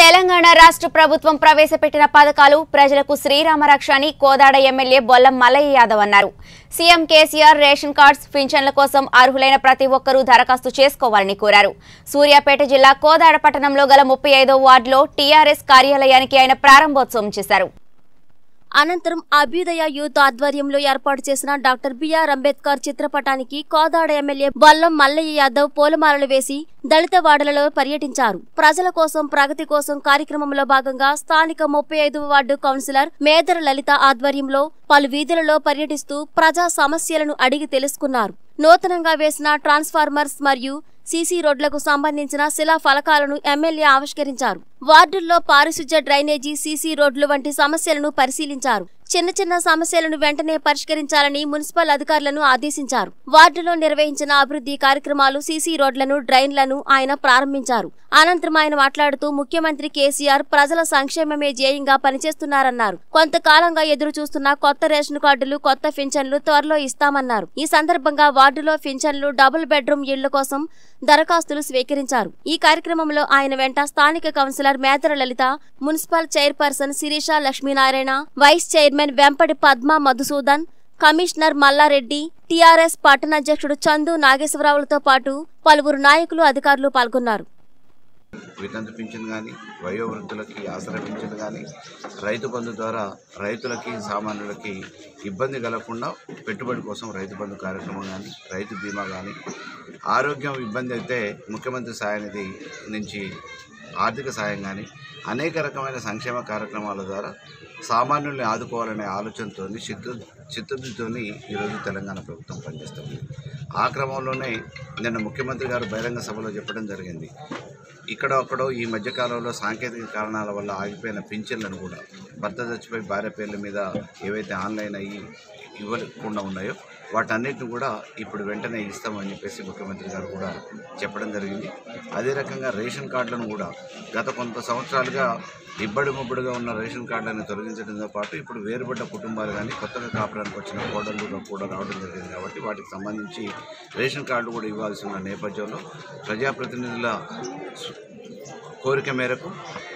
తెలంగాణ రాష్ట్ర ప్రభుత్వం ప్రవేశపెట్టిన పథకాలు ప్రజలకు శ్రీరామ రక్ష అని కోదాడ ఎమ్మెల్యే బొల్లం మల్లయ్య యాదవ్ అన్నారు. సీఎం కేసీఆర్ రేషన్ కార్డ్స్ పింఛన్ల కోసం అర్హులైన ప్రతి ఒక్కరూ దరఖాస్తు చేసుకోవాలని కోరారు. సూర్యాపేట జిల్లా కోదాడ పట్టణంలో గల 35వ వార్డులో టీఆర్ఎస్ కార్యాలయానికి ఆయన ప్రారంభోత్సవం చేశారు. అనంతరం అభ్యుదయ యూత్ ఆధ్వర్యంలో ఏర్పాటు చేసిన డాక్టర్ బిఆర్ అంబేద్కర్ చిత్రపటానికి కోదాడ ఎమ్మెల్యే బొల్లం మల్లయ్య యాదవ్ పూలమాలలు వేసి దళిత వార్డులలో పర్యటించారు. ప్రజల కోసం ప్రగతి కోసం కార్యక్రమంలో భాగంగా స్థానిక 35వ వార్డు కౌన్సిలర్ మేదర లలిత ఆధ్వర్యంలో పలు వీధులలో పర్యటిస్తూ ప్రజా సమస్యలను అడిగి తెలుసుకున్నారు. నూతనంగా వేసిన ట్రాన్స్ఫార్మర్స్ మరియు సీసీ రోడ్లకు సంబంధించిన శిలా ఫలకాలను ఎమ్మెల్యే ఆవిష్కరించారు. వార్డుల్లో పారిశుధ్య డ్రైనేజీ, సీసీ రోడ్లు వంటి సమస్యలను పరిశీలించారు. చిన్న చిన్న సమస్యలను వెంటనే పరిష్కరించాలని మున్సిపల్ అధికారులను ఆదేశించారు. వార్డులో నిర్వహించిన అభివృద్ధి కార్యక్రమాలు, సీసీ రోడ్లను, డ్రైన్లను ఆయన ప్రారంభించారు. అనంతరం ఆయన మాట్లాడుతూ ముఖ్యమంత్రి కేసీఆర్ ప్రజల సంక్షేమమే ధ్యేయంగా పనిచేస్తున్నారన్నారు. కొంతకాలంగా ఎదురు చూస్తున్న కొత్త రేషన్ కార్డులు, కొత్త పింఛన్లు త్వరలో ఇస్తామన్నారు. ఈ సందర్భంగా వార్డులో పింఛన్లు, డబుల్ బెడ్రూమ్ ఇళ్ల కోసం దరఖాస్తులు స్వీకరించారు. ఈ కార్యక్రమంలో ఆయన వెంట స్థానిక councillor Medara Lalitha, municipal chairperson Sirisha Lakshminarayana, vice chairman Vempati Padma Madhusudan, commissioner Mallareddy, TRS పట్టణాధ్యక్షుడు చందు నాగేశ్వరరావులతో పాటు పలువురు నాయకులు, అధికారులు పాల్గొన్నారు. వితంతు పింఛన్ కానీ, వయోవృద్ధులకి ఆసరా పింఛన్ కానీ, రైతు బంధు ద్వారా రైతులకి, సామాన్యులకి ఇబ్బంది కలగకుండా పెట్టుబడి కోసం రైతు బంధు కార్యక్రమం కానీ, రైతు బీమా కానీ, ఆరోగ్యం ఇబ్బంది అయితే ముఖ్యమంత్రి సహాయనిధి నుంచి ఆర్థిక సాయం కానీ, అనేక రకమైన సంక్షేమ కార్యక్రమాల ద్వారా సామాన్యుల్ని ఆదుకోవాలనే ఆలోచనతో చిత్తశుద్ధితో ఈరోజు తెలంగాణ ప్రభుత్వం పనిచేస్తుంది. ఆ క్రమంలోనే నిన్న ముఖ్యమంత్రి గారు బహిరంగ సభలో చెప్పడం జరిగింది. ఇక్కడొక్కడో ఈ మధ్యకాలంలో సాంకేతిక కారణాల వల్ల ఆగిపోయిన పింఛన్లను కూడా భర్త చచ్చిపోయి భార్య పేర్ల మీద ఏవైతే ఆన్లైన్ అయ్యి ఇవ్వకుండా ఉన్నాయో వాటన్నిటిని కూడా ఇప్పుడు వెంటనే ఇస్తామని చెప్పేసి ముఖ్యమంత్రి గారు కూడా చెప్పడం జరిగింది. అదే రకంగా రేషన్ కార్డులను కూడా గత కొంత సంవత్సరాలుగా ఇబ్బడి ముబ్బడిగా ఉన్న రేషన్ కార్డులను తొలగించడంతో పాటు ఇప్పుడు వేరుపడ్డ కుటుంబాలు కానీ, కొత్తగా కాపురానికి వచ్చిన కోడళ్ళు కూడా రావడం జరిగింది. కాబట్టి వాటికి సంబంధించి రేషన్ కార్డు కూడా ఇవ్వాల్సి ఉన్న నేపథ్యంలో ప్రజాప్రతినిధుల కోరిక మేరకు,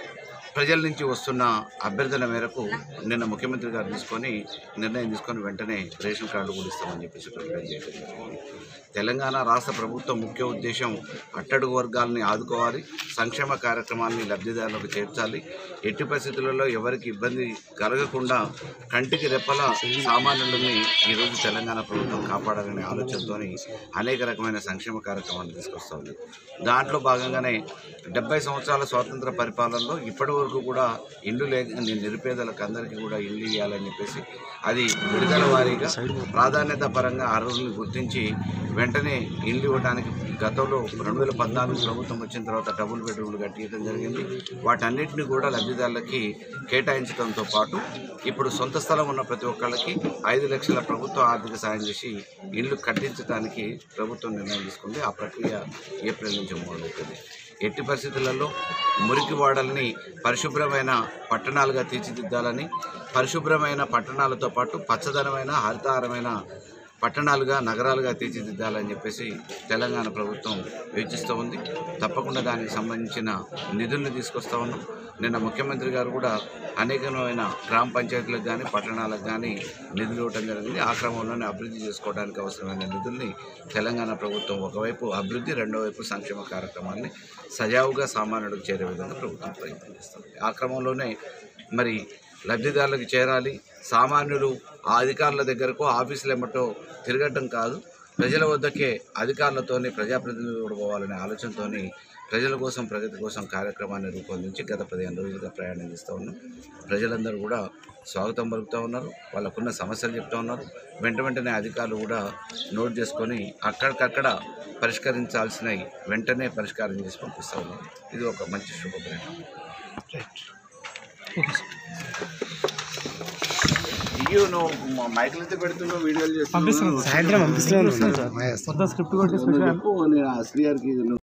ప్రజల నుంచి వస్తున్న అభ్యర్థన మేరకు నిన్న ముఖ్యమంత్రి గారు నిర్ణయం తీసుకొని వెంటనే రేషన్ కార్డు కూడా ఇస్తామని చెప్పేసి ప్రకటన చేయడం జరిగింది. తెలంగాణ రాష్ట్ర ప్రభుత్వం ముఖ్య ఉద్దేశం అట్టడుగు వర్గాలని ఆదుకోవాలి, సంక్షేమ కార్యక్రమాన్ని లబ్ధిదారులకు చేర్చాలి, ఎట్టి పరిస్థితులలో ఎవరికి ఇబ్బంది కలగకుండా కంటికి రెప్పల సామాన్యులని ఈరోజు తెలంగాణ ప్రభుత్వం కాపాడాలనే ఆలోచనతో అనేక రకమైన సంక్షేమ కార్యక్రమాలు తీసుకొస్తుంది. దాంట్లో భాగంగానే 70 సంవత్సరాల స్వాతంత్ర పరిపాలనలో ఇప్పటి వరకు కూడా ఇల్లు లేని నిరుపేదలకు అందరికీ కూడా ఇల్లు ఇవ్వాలని చెప్పేసి అది విడుదల వారీగా ప్రాధాన్యత పరంగా అర్హులను గుర్తించి వెంటనే ఇల్లు ఇవ్వడానికి గతంలో 2014 ప్రభుత్వం వచ్చిన తర్వాత డబుల్ బెడ్రూమ్లు కట్టియడం జరిగింది. వాటన్నిటిని కూడా లబ్ధిదారులకి కేటాయించడంతో పాటు ఇప్పుడు సొంత స్థలం ఉన్న ప్రతి ఒక్కళ్ళకి 5 లక్షల ప్రభుత్వ ఆర్థిక సాయం చేసి ఇల్లు కట్టించడానికి ప్రభుత్వం నిర్ణయం తీసుకుంది. ఆ ప్రక్రియ ఏప్రిల్ నుంచి మొదలవుతుంది. ఎట్టి పరిస్థితులలో మురికి వాడల్ని పరిశుభ్రమైన పట్టణాలుగా తీర్చిదిద్దాలని, పరిశుభ్రమైన పట్టణాలతో పాటు పచ్చదనమైన, హరితహారమైన పట్టణాలుగా, నగరాలుగా తీర్చిదిద్దాలని చెప్పేసి తెలంగాణ ప్రభుత్వం యోచిస్తూ ఉంది. తప్పకుండా దానికి సంబంధించిన నిధులను తీసుకొస్తూ ఉన్నాం. నిన్న ముఖ్యమంత్రి గారు కూడా అనేకమైన గ్రామ పంచాయతీలకు కానీ, పట్టణాలకు కానీ నిధులు ఇవ్వడం జరిగింది. ఆ క్రమంలోనే అభివృద్ధి చేసుకోవడానికి అవసరమైన నిధుల్ని తెలంగాణ ప్రభుత్వం ఒకవైపు అభివృద్ధి, రెండో వైపు సంక్షేమ కార్యక్రమాన్ని సజావుగా సామాన్యుడికి చేరే విధంగా ప్రభుత్వం ప్రయత్నం చేస్తుంది. ఆ క్రమంలోనే మరి లబ్ధిదారులకు చేరాలి, సామాన్యులు ఆ అధికారుల దగ్గరకు, ఆఫీసులు ఏమటో తిరగటం కాదు, ప్రజల వద్దకే అధికారులతోని ప్రజాప్రతినిధులు పోవాలనే ఆలోచనతో ప్రజల కోసం, ప్రగతి కోసం కార్యక్రమాన్ని రూపొందించి గత 15 రోజులుగా ప్రయాణం చేస్తూ ఉన్నాం. ప్రజలందరూ కూడా స్వాగతం పలుకుతూ ఉన్నారు, వాళ్ళకున్న సమస్యలు చెప్తూ ఉన్నారు. వెంటనే అధికారులు కూడా నోట్ చేసుకొని అక్కడికక్కడ పరిష్కరించాల్సినవి వెంటనే పరిష్కారం చేసి పంపిస్తూ ఉన్నారు. ఇది ఒక మంచి శుభపరిణామం. నువ్వు మైకులు అయితే పెడుతున్నావు, వీడియోలు చేస్తున్నావు, సాయంత్రం పంపిస్తున్నాను.